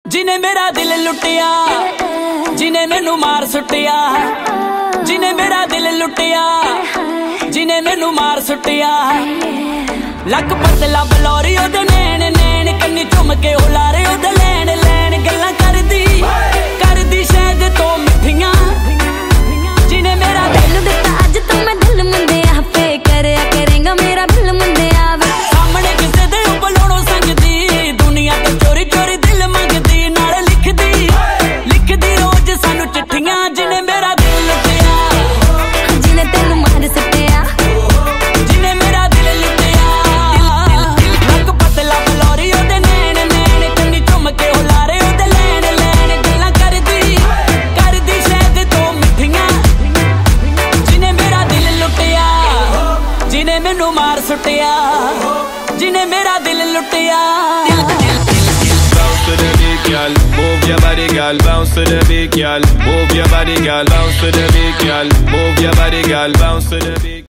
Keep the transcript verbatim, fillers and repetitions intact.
जिने मेरा दिल लुटिया, जिने मैनू मार सुटिया, जिने मेरा दिल लुटिया, जिने मैनू मार सुटिया। लक पतला बलौरी ओदे नैन नैन, कन्नी चुम के उलारे ओदे लैन लैन। गल्लां करदी करदी शहद तो मिठियां, जिने मेरा दिल दिता अज तो मैं दिल मुंडिया पे करया करेगा मेरा दिल मुंडिया। सामने किसे दे बलोड़ो संगदी, दुनिया तो चोरी चोरी दिल मंगदी, नाल लिखदी लिखदी रोज सानू चिट्ठियां। जिने मेरा दिल लुटिया, जिने तेनू मार सटिया, जिने मेरा दिल लुटिया। लक पतला बलौरी ओदे नैन नैन, कन्नी चुम के उलारे ओदे लैन लैन। गल्लां करदी करदी शहद तो मिठियां, जिने मेरा दिल लुटिया, जिने मैनू मार सुटिया, जिने मेरा दिल लुटिया। Bounce to the beat, girl. Move your body, girl. Bounce to the beat, girl. Move your body, girl. Bounce to the beat, girl. Move your body, girl. Bounce to the beat.